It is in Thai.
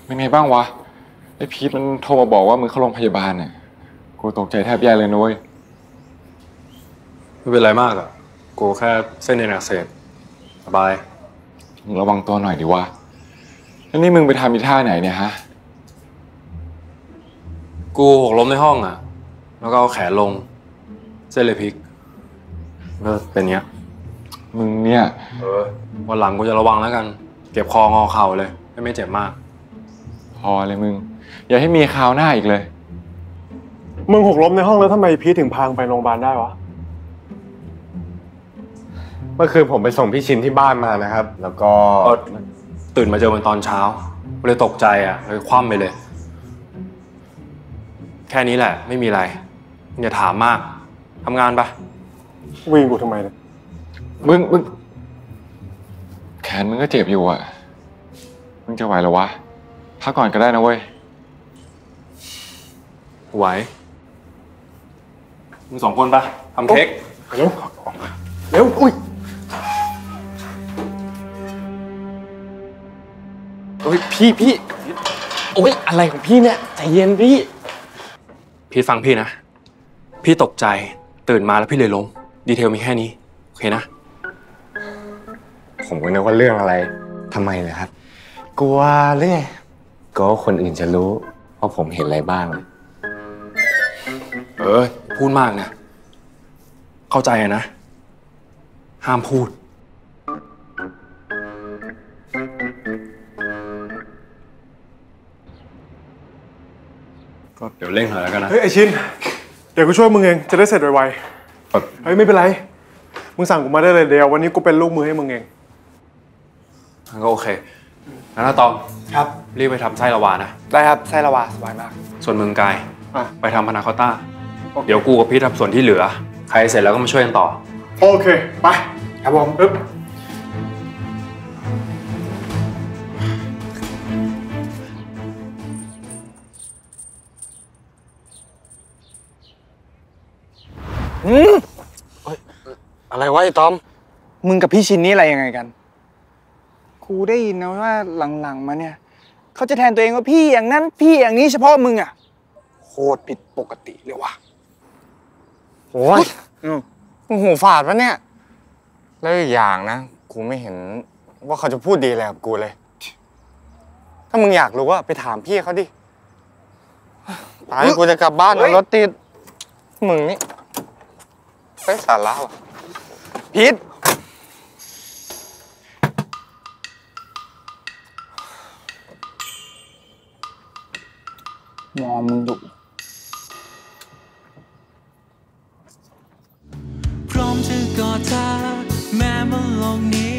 เป็นไงบ้างวะไอ้พีทมันโทรมาบอกว่ามึงเข้าโรงพยาบาลเนี่ยกูตกใจแทบแย่เลยนุ้ยไม่เป็นไรมากอะกูแค่เส้นเอ็นอักเสบสบายมึงระวังตัวหน่อยดิวะแล้วนี่มึงไปทำอีท่าไหนเนี่ยฮะกูหกล้มในห้องอะแล้วก็เอาแขนลงเส้นเลยพลิกก็เป็นเงี้ยมึงเนี่ยวันหลังกูจะระวังแล้วกันเก็บคองอเข่าเลยไม่เจ็บมากพอเลยมึงอย่าให้มีคราวหน้าอีกเลยมึงหกล้มในห้องแล้วทำไมพีทถึงพาไปโรงพยาบาลได้วะเมื่อคืนผมไปส่งพี่ชินที่บ้านมานะครับแล้วก็ตื่นมาเจอมันตอนเช้าเลยตกใจอะเลยคว่ำไปเลยแค่นี้แหละไม่มีอะไรอย่าถามมากทำงานปะวิ่งกูทำไมเนี่ยมึงแขนมึงก็เจ็บอยู่อ่ะมึงจะไหวหรอวะพักก่อนก็ได้นะเว้ยไหวมึงสองคนปะทำเค้กเร็วเร็วอุ้ยโอ้ยพี่โอ้ยอะไรของพี่เนี่ยใจเย็นพี่ฟังพี่นะพี่ตกใจตื่นมาแล้วพี่เลยล้มดีเทลมีแค่นี้โอเคนะผมก็นึกว่าเรื่องอะไรทำไมเลยครับกลัวหรือไงก็คนอื่นจะรู้เพราะผมเห็นอะไรบ้างพูดมากนะเข้าใจนะห้ามพูดก็เดี๋ยวเร่งหน่อยแล้วกันนะเฮ้ยไอชินเดี๋ยวกูช่วยมึงเองจะได้เสร็จไวๆเฮ้ยไม่เป็นไรมึงสั่งกูมาได้เลยเดี๋ยววันนี้กูเป็นลูกมือให้มึงเองก็โอเคงั้นนะตอมครับรีบไปทำไส้ละวานะได้ครับไส้ละวาสบายมากส่วนมึงกายไปทำพานาคอตต้าเดี๋ยวกูกับพี่ทำส่วนที่เหลือใครเสร็จแล้วก็มาช่วยกันต่อโอเคไปครับผมอะไรวะไอ้ตอมมึงกับพี่ชินนี่อะไรยังไงกันกูได้ยินนะว่าหลังๆมาเนี่ยเขาจะแทนตัวเองว่าพี่อย่างนั้นพี่อย่างนี้เฉพาะมึงอ่ะโคตรผิดปกติเลยว่ะโอ้ยมึงหูฝาดปะเนี่ยแล้วอีกอย่างนะกูไม่เห็นว่าเขาจะพูดดีอะไรกับกูเลยถ้ามึงอยากรู้ว่าไปถามพี่เขาดิตายกูจะกลับบ้านรถติดมึงนี่ไร้สาระว่ะพีทมองมึงดุพร้อมจะกอดเธอแม้ว่าโลกนี้